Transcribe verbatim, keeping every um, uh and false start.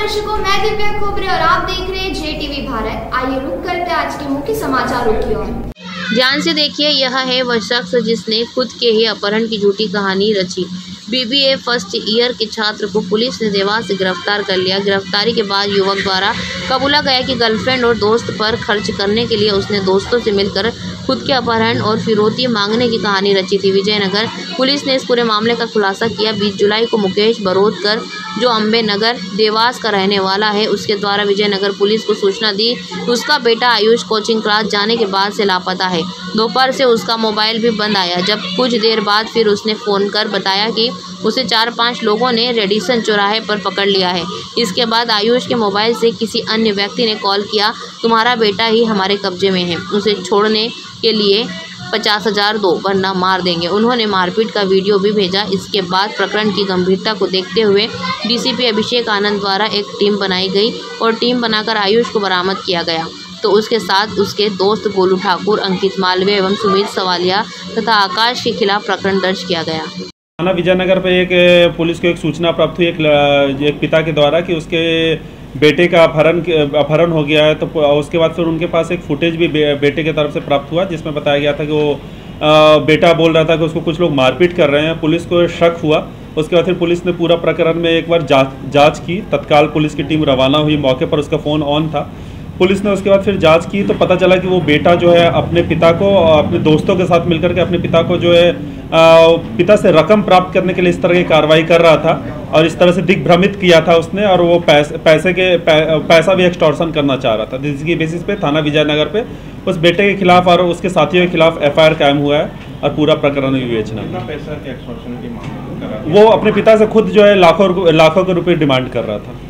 दर्शकों, मैं दिव्या खोबरे और आप देख रहे हैं जे टीवी भारत। आइए रुक करते आज के मुख्य समाचारों की ओर। ध्यान से देखिए, यह है वह शख्स जिसने खुद के ही अपहरण की झूठी कहानी रची। बीबीए फर्स्ट ईयर के छात्र को पुलिस ने देवास से गिरफ्तार कर लिया। गिरफ्तारी के बाद युवक द्वारा कबूला गया कि गर्लफ्रेंड और दोस्त पर खर्च करने के लिए उसने दोस्तों से मिलकर खुद के अपहरण और फिरौती मांगने की कहानी रची थी। विजयनगर पुलिस ने इस पूरे मामले का खुलासा किया। बीस जुलाई को मुकेश बरोदकर, जो अम्बे नगर देवास का रहने वाला है, उसके द्वारा विजयनगर पुलिस को सूचना दी। उसका बेटा आयुष कोचिंग क्लास जाने के बाद से लापता है। दोपहर से उसका मोबाइल भी बंद आया। जब कुछ देर बाद फिर उसने फ़ोन कर बताया कि उसे चार पांच लोगों ने रेडिसन चौराहे पर पकड़ लिया है। इसके बाद आयुष के मोबाइल से किसी अन्य व्यक्ति ने कॉल किया, तुम्हारा बेटा ही हमारे कब्जे में है, उसे छोड़ने के लिए पचास हजार दो वरना मार देंगे। उन्होंने मारपीट का वीडियो भी भेजा। इसके बाद प्रकरण की गंभीरता को देखते हुए डीसीपी अभिषेक आनंद द्वारा एक टीम बनाई गई और टीम बनाकर आयुष को बरामद किया गया। तो उसके साथ उसके दोस्त गोलू ठाकुर, अंकित मालवीय एवं सुमित सवालिया तथा आकाश के खिलाफ प्रकरण दर्ज किया गया। थाना विजयनगर पे एक पुलिस को एक सूचना प्राप्त हुई एक, एक पिता के द्वारा कि उसके बेटे का अपहरण अपहरण हो गया है। तो उसके बाद फिर उनके पास एक फुटेज भी बे, बेटे की तरफ से प्राप्त हुआ, जिसमें बताया गया था कि वो आ, बेटा बोल रहा था कि उसको कुछ लोग मारपीट कर रहे हैं। पुलिस को शक हुआ। उसके बाद फिर पुलिस ने पूरा प्रकरण में एक बार जांच जांच की। तत्काल पुलिस की टीम रवाना हुई। मौके पर उसका फ़ोन ऑन था। पुलिस ने उसके बाद फिर जांच की तो पता चला कि वो बेटा जो है अपने पिता को अपने दोस्तों के साथ मिलकर के अपने पिता को जो है आ, पिता से रकम प्राप्त करने के लिए इस तरह की कार्रवाई कर रहा था और इस तरह से दिग्भ्रमित किया था उसने, और वो पैस, पैसे के पै, पैसा भी एक्सटॉर्शन करना चाह रहा था। जिसकी बेसिस पे थाना विजयनगर पे उस बेटे के खिलाफ और उसके साथियों के खिलाफ एफ आई आर कायम हुआ है और पूरा प्रकरण विवेचना। पैसा के एक्सटॉर्शन की मांग कर रहा था। वो अपने पिता से खुद जो है लाखों लाखों के रुपये डिमांड कर रहा था।